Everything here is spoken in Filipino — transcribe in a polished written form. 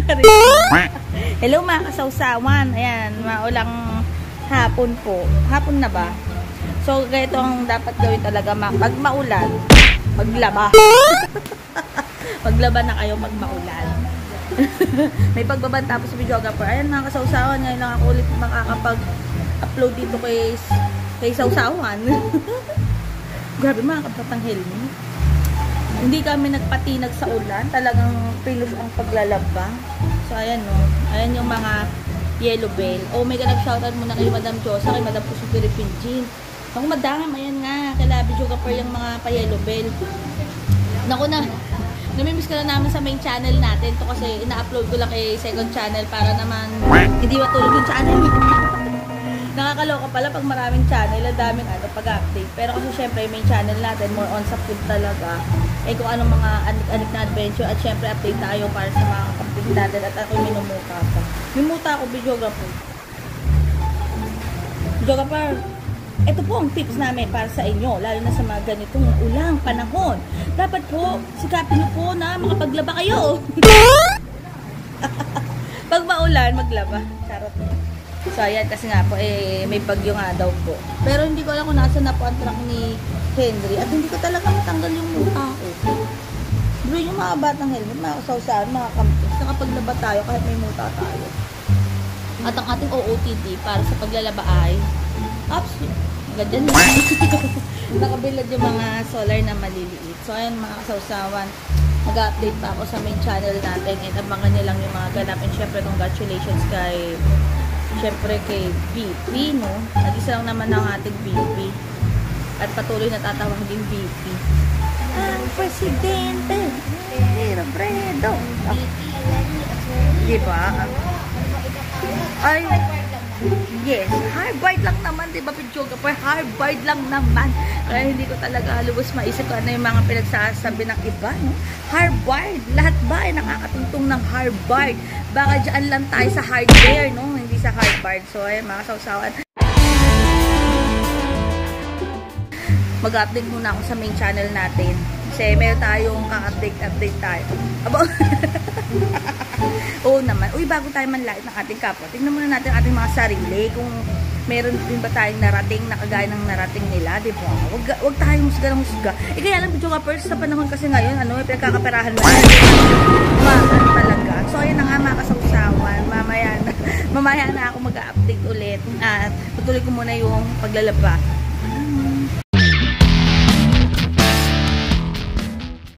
Hello mga kasawsawan. Ayan, maulang hapon po. Hapon na ba? So, ganito ang dapat gawin talaga. Pag maulan, maglaba. Maglaba na kayo pag maulan. May pagbaban tapos videographer. Ayan mga kasawsawan. Ngayon lang ako ulit makakapag-upload dito kay sawsawan. Grabe mga kapatang helmet. Hindi kami nagpatinag sa ulan. Talagang pilos ang paglalaba. So, ayan no. Ayan yung mga yellow bell. Oh my God, nag-shoutout muna kay Madam Josa, kay Madam Puso Philippine Jean. Ang madam, ayan nga. Kaya video ka yung mga pa-yellow bell. Naku na. Namimiss ka na namin sa main channel natin. Ito kasi ina-upload ko lang kay second channel para naman hindi matulog yung channel. Nakakaloka pala pag maraming channel, ang daming pag-update. Pero kasi syempre main channel natin, more on sa food talaga. Eh kung anong mga anik-anik na adventure at syempre update tayo para sa mga kapatid natin at ako minumuta pa. Mimuta ako, videographer. Videographer, ito po ang tips namin para sa inyo, lalo na sa mga ganitong ulang panahon. Dapat po, sikapin niyo po na makapaglaba kayo. Pag maulan, maglaba. Charot. So, ayan, kasi nga po, may bagyo nga daw po. Pero hindi ko alam kung nasa na po ang truck ni Henry. At hindi ko talaga matanggal yung muta ko. Bro, yung mga batang helmet, mga kasawsahan, mga campings, nakapaglaba tayo kahit may muta tayo. At ang ating OOTD para sa paglalaba ay, ups, ganyan na. Nakabilad yung mga solar na maliliit. So, ayan, mga kasawsawan. Nag-update pa ako sa main channel natin. And abangan nyo lang yung mga ganap. And syempre, congratulations kay BP, no? Nag-isa lang naman ang ating BP. At patuloy na tatawagin BP. Ang presidente, Robredo. Diba? Ay, yes. Hard-boiled lang naman, diba, videographer? Hard-boiled lang naman. Kaya hindi ko talaga lubos maisip kung ano yung mga pinagsasabi ng iba, no? Hard-boiled. Lahat ba ay nakakatungtong ng hard-boiled? Baka dyan lang tayo sa hardware, no? Hindi sa hard-boiled. So, ayun, mga kasawsawan. Mag-update muna ako sa main channel natin. Kasi meron tayong ka-update tayo. Abo! Oo naman. Uy, bago tayo manlait ng ating kapwa, tingnan muna natin ating mga sarili. Kung meron din ba tayong narating na kagaya ng narating nila, di ba? Wag tayong musga ng musga. Kaya lang, video ka first sa panahon kasi ngayon, may pinagkakaperahan mo. Magan talaga. So, ayun na nga mga kasawsawan. Mamaya na ako mag-update ulit. At patuloy ko muna yung paglalaba.